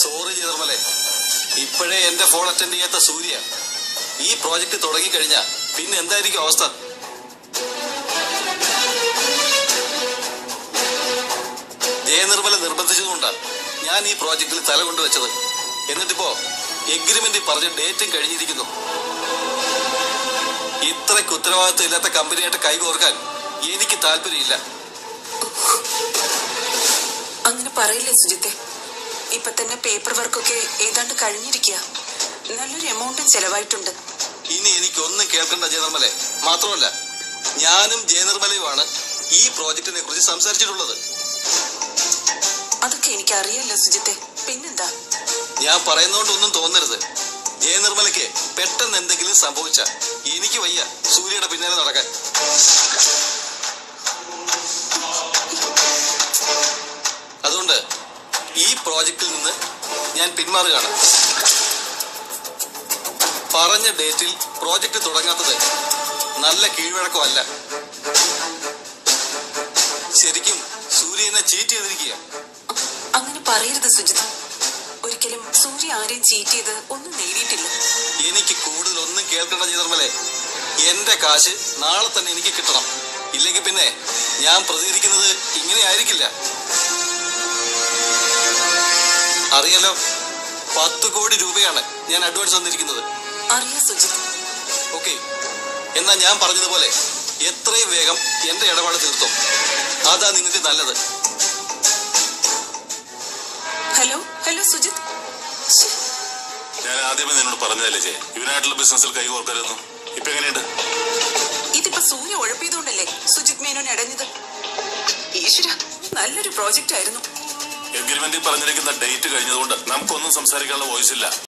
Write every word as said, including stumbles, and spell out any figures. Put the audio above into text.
Sorry ചേർമലെ, ഇപ്പോഴേ എന്റെ phone attend ചെയ്യാത്ത സൂര്യ ഈ പ്രോജക്ട് തുടങ്ങിക്കഴിഞ്ഞാ പിന്നെ എന്തായിരിക്കും അവസ്ഥ? ജയനിർമ്മല നിർബന്ധിച്ചതുകൊണ്ടാണ് ഞാൻ ഈ പ്രോജക്റ്റിൽ തല കൊണ്ടുവച്ചത്. എന്നിട്ടിപ്പോ എഗ്രിമെന്റ് പറഞ്ഞ് ഡേറ്റും കഴിഞ്ഞിരിക്കുന്നു. ഇത്രയ്ക്ക് ഉത്തരവാദിത്വം ഇല്ലാത്ത കമ്പനിയായിട്ട് കൈകോർക്കാൻ എനിക്ക് താല്പര്യമില്ല. അങ്ങനെ പറയില്ലേ സുജിത്തെ, ഇപ്പൊ തന്നെ പേപ്പർ വർക്കൊക്കെ ഏതാണ്ട് കഴിഞ്ഞിരിക്കുക. നല്ലൊരു എമൗണ്ടും ചെലവായിട്ടുണ്ട്. ഇനി എനിക്കൊന്നും കേൾക്കണ്ട ജയനിർമ്മലെ. മാത്രമല്ല, ഞാനും ജയനിർമ്മലയുമാണ് ഈ പ്രോജക്റ്റിനെ കുറിച്ച് സംസാരിച്ചിട്ടുള്ളത്. അതൊക്കെ എനിക്ക് അറിയാലോ സുജിത്തെ, പിന്നെന്താ? ഞാൻ പറയുന്നോണ്ടൊന്നും തോന്നരുത്. ജയനിർമ്മലയ്ക്ക് പെട്ടെന്ന് എന്തെങ്കിലും സംഭവിച്ച എനിക്ക് വയ്യ സൂര്യയുടെ പിന്നാലെ നടക്കാൻ. അതുകൊണ്ട് ഈ പ്രോജക്റ്റിൽ നിന്ന് ഞാൻ പിന്മാറുകയാണ്. പറഞ്ഞ ഡേറ്റിൽ പ്രോജക്റ്റ് തുടങ്ങാത്തത് നല്ല കീഴ്വഴക്കമല്ല. ശരിക്കും സൂര്യ എന്നെ ചീറ്റ് ചെയ്തിരിക്കുക. അങ്ങനെ പറയരുത് സുജിത്. ഒരിക്കലും സൂര്യ ആരെയും ചീറ്റ് ചെയ്ത് ഒന്നും നേടിയിട്ടില്ല. എനിക്ക് കൂടുതൽ ഒന്നും കേൾക്കണ്ട ജയനിർമ്മലെ. എന്റെ കാശ് നാളെ തന്നെ എനിക്ക് കിട്ടണം. ഇല്ലെങ്കിൽ പിന്നെ ഞാൻ പ്രതികരിക്കുന്നത് ഇങ്ങനെ ആയിരിക്കില്ല. അറിയാലോ, പത്ത് കോടി രൂപയാണ് ഞാൻ അഡ്വാൻസ് തന്നിരിക്കുന്നത്. അറിയാം സുജിത്. ഓക്കെ, എന്നാ ഞാൻ പറഞ്ഞതുപോലെ എത്രയും വേഗം എന്റെ ഇടപാട് തീർത്തോ. അതാ നിങ്ങൾക്ക് നല്ലത്. Hello hello Sujith. ഞാൻ ആദ്യമേ നിന്നോട് പറഞ്ഞതല്ലേ ജയ, ഇവനായിട്ടുള്ള ബിസിനസ്സിൽ കൈകോർക്കരുതെന്നു. ഇപ്പൊ എങ്ങനെയുണ്ട്? ഇതിപ്പോ സൂര്യ ഉഴപ്പിയതുകൊണ്ടല്ലേ സുജിത് മേനോൻ അടഞ്ഞത്. ഈശ്വര, നല്ലൊരു പ്രോജക്റ്റ് ആയിരുന്നു. എഗ്രിമെന്റിൽ പറഞ്ഞിരിക്കുന്ന ഡേറ്റ് കഴിഞ്ഞതുകൊണ്ട് നമുക്കൊന്നും സംസാരിക്കാനുള്ള വോയിസ് ഇല്ല.